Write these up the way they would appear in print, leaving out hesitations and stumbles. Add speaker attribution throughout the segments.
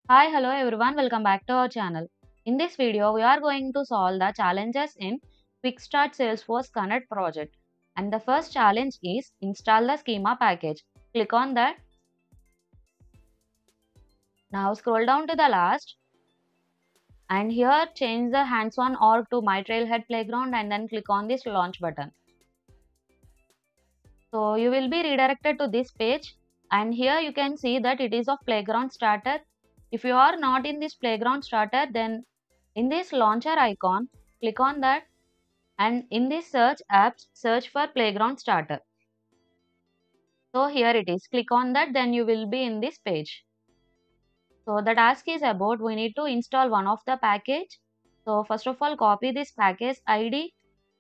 Speaker 1: Hi, hello everyone, welcome back to our channel. In this video, we are going to solve the challenges in Quick Start Salesforce Connect project. And the first challenge is install the schema package. Click on that. Now scroll down to the last and here change the hands-on org to My Trailhead Playground and then click on this launch button. So you will be redirected to this page and here you can see that it is of Playground Starter. If you are not in this Playground Starter, then in this launcher icon, click on that and in this search apps, search for Playground Starter. So here it is. Click on that, then you will be in this page. So the task is about we need to install one of the package. So first of all, copy this package ID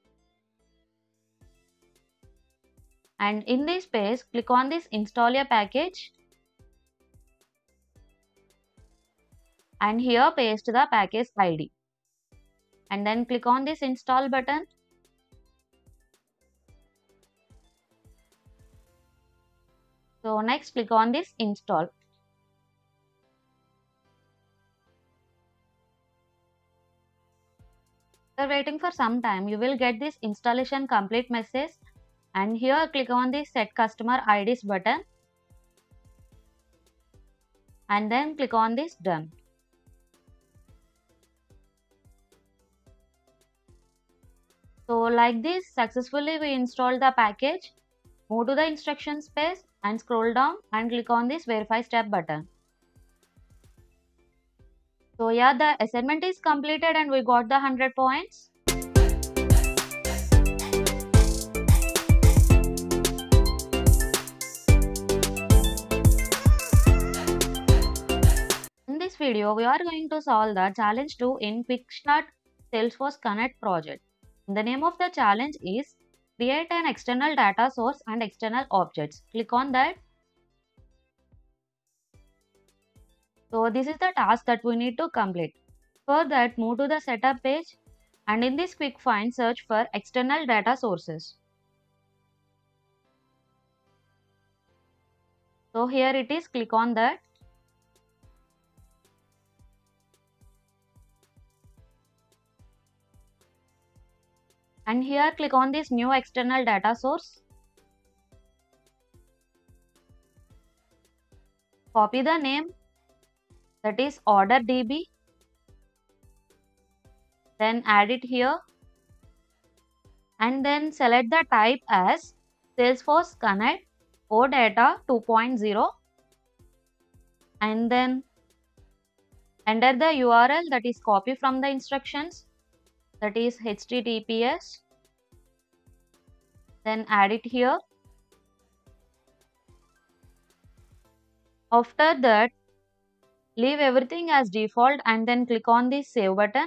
Speaker 1: and in this page, click on this install a package and here paste the package ID and then click on this install button. So next click on this install. After waiting for some time, you will get this installation complete message and here click on the set customer IDs button and then click on this done. So like this successfully we installed the package. Move to the instructions page and scroll down and click on this verify step button. So yeah, the assignment is completed and we got the 100 points. In this video, we are going to solve the challenge 2 in Quick Start Salesforce Connect project. The name of the challenge is create an external data source and external objects. Click on that. So this is the task that we need to complete. For that, move to the setup page and in this quick find search for external data sources. So here it is, click on that. And here click on this new external data source. Copy the name, that is order DB. Then add it here. And then select the type as Salesforce Connect OData 2.0. And then enter the URL that is copy from the instructions, that is HTTPS. Then add it here. After that, leave everything as default and then click on the save button.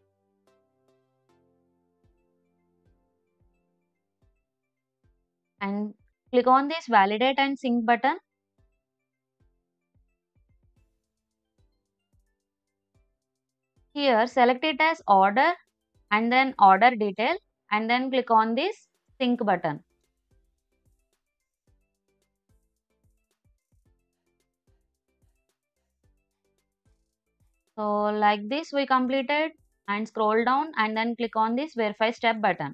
Speaker 1: And click on this validate and sync button. Here select it as order and then order detail and then click on this sync button. So like this we completed and scroll down and then click on this verify step button.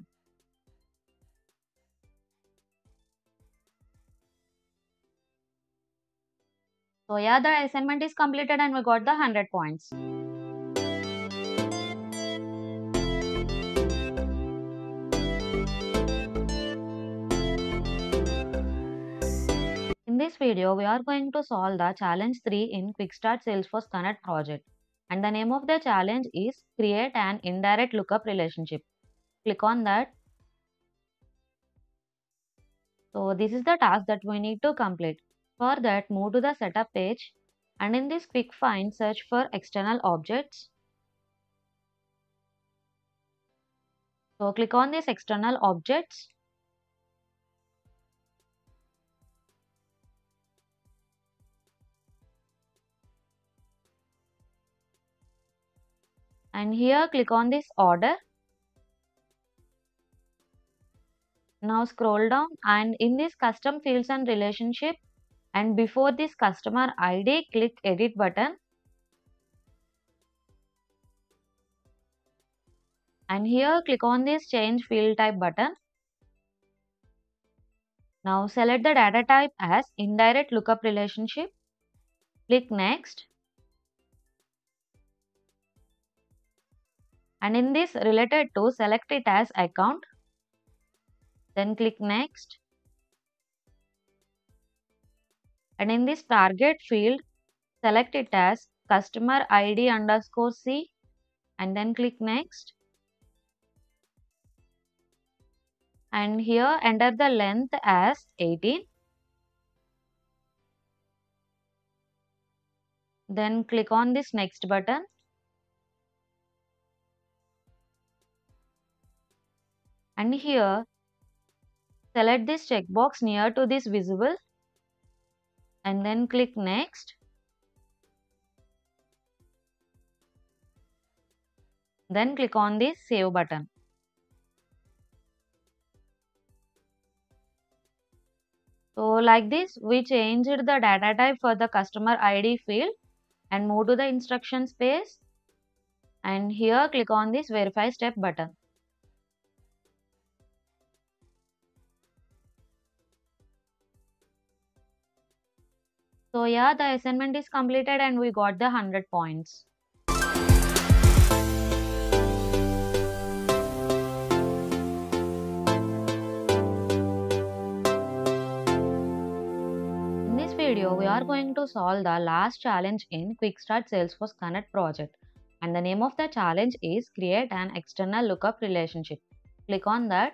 Speaker 1: So yeah, the assignment is completed and we got the 100 points. In this video, we are going to solve the challenge 3 in Quick Start Salesforce Connect project. And the name of the challenge is create an indirect lookup relationship. Click on that. So this is the task that we need to complete. For that, move to the setup page and in this quick find search for external objects. So click on this external objects. And here click on this order. Now scroll down and in this custom fields and relationship and before this customer ID click edit button and here click on this change field type button. Now select the data type as indirect lookup relationship. Click next. And in this related to, select it as account. Then click next. And in this target field, select it as customer ID underscore C and then click next. And here enter the length as 18. Then click on this next button. And here select this checkbox near to this visible and then click next. Then click on this save button. So like this, we changed the data type for the customer ID field and move to the instruction space. And here click on this verify step button. So yeah, the assignment is completed and we got the 100 points. In this video, we are going to solve the last challenge in Quick Start Salesforce Connect project. And the name of the challenge is create an external lookup relationship. Click on that.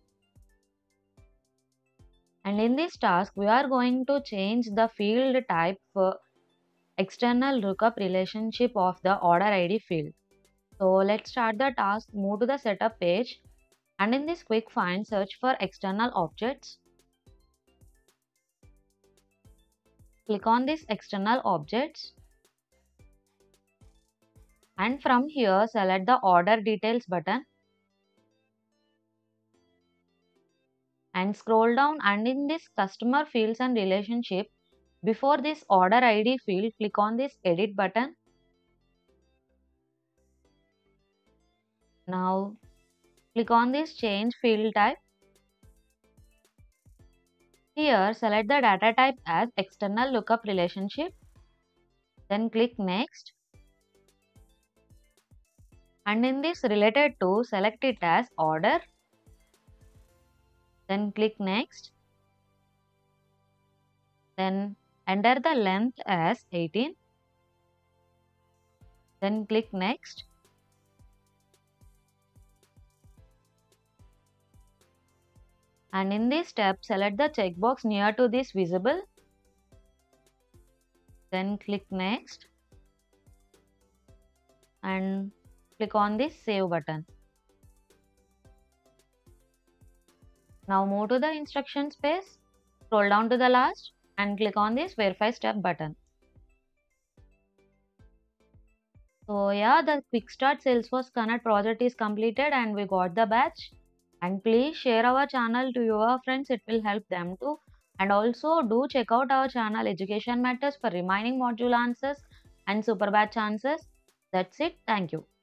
Speaker 1: And in this task, we are going to change the field type for external lookup relationship of the order ID field. So let's start the task, move to the setup page, and in this quick find, search for external objects. Click on this external objects. And from here, select the order details button. And scroll down and in this customer fields and relationship, before this order ID field, click on this edit button. Now click on this change field type. Here select the data type as external lookup relationship. Then click next. And in this related to, select it as order. Then click next. Then enter the length as 18. Then click next. And in this step, select the checkbox near to this visible. Then click next. And click on this save button. Now move to the instruction space, scroll down to the last and click on this verify step button. So yeah, the Quick Start Salesforce Connect project is completed and we got the badge. And please share our channel to your friends, it will help them too. And also do check out our channel Education Matters for remaining module answers and super batch answers. That's it. Thank you.